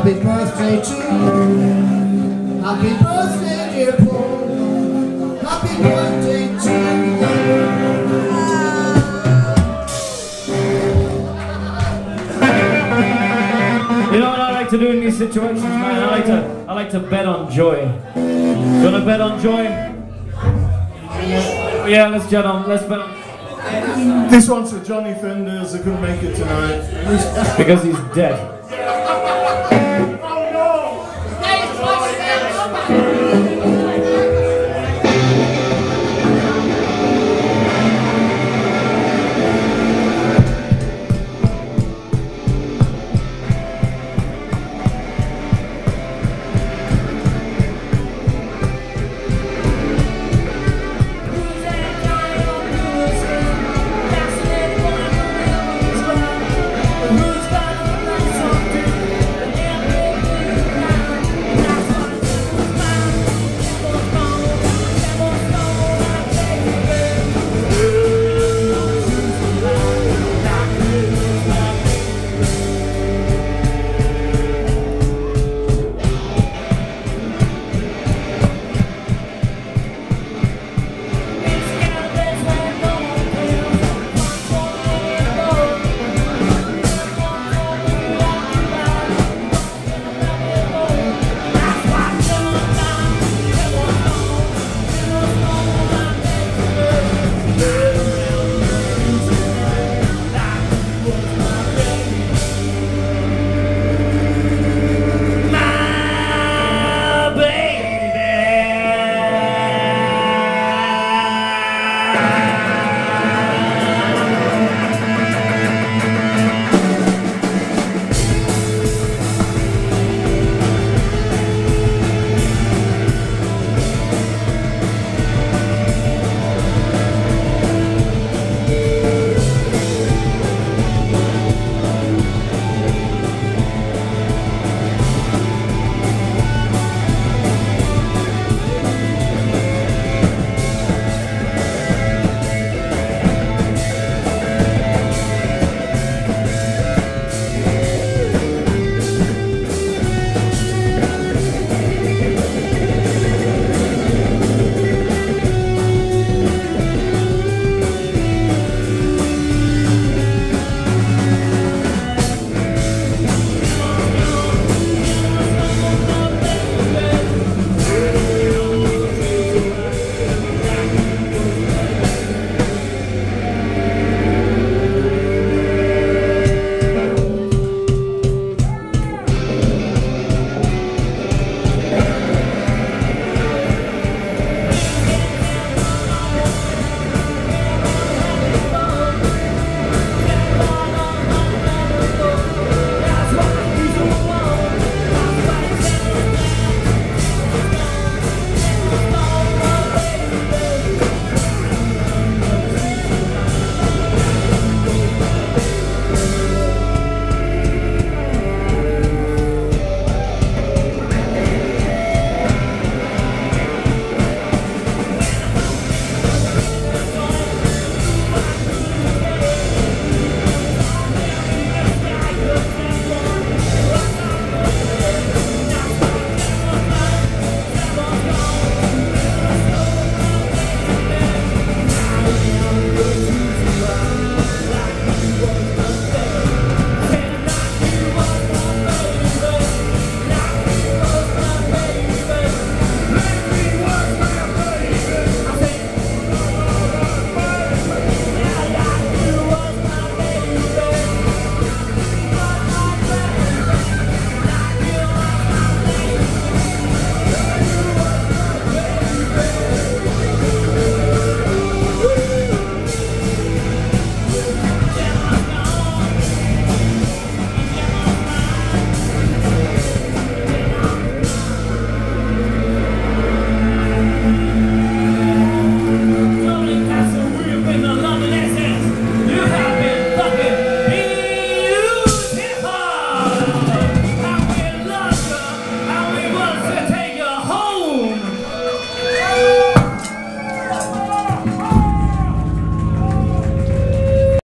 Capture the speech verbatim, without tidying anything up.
Happy birthday to you. Happy birthday, dear Paul. Happy birthday to you. You know what I like to do in these situations, man? I like to, I like to bet on joy. You wanna bet on joy? Yeah, let's bet on, let's bet on. This one's for Johnny Fenders, who couldn't make it tonight. Because he's dead.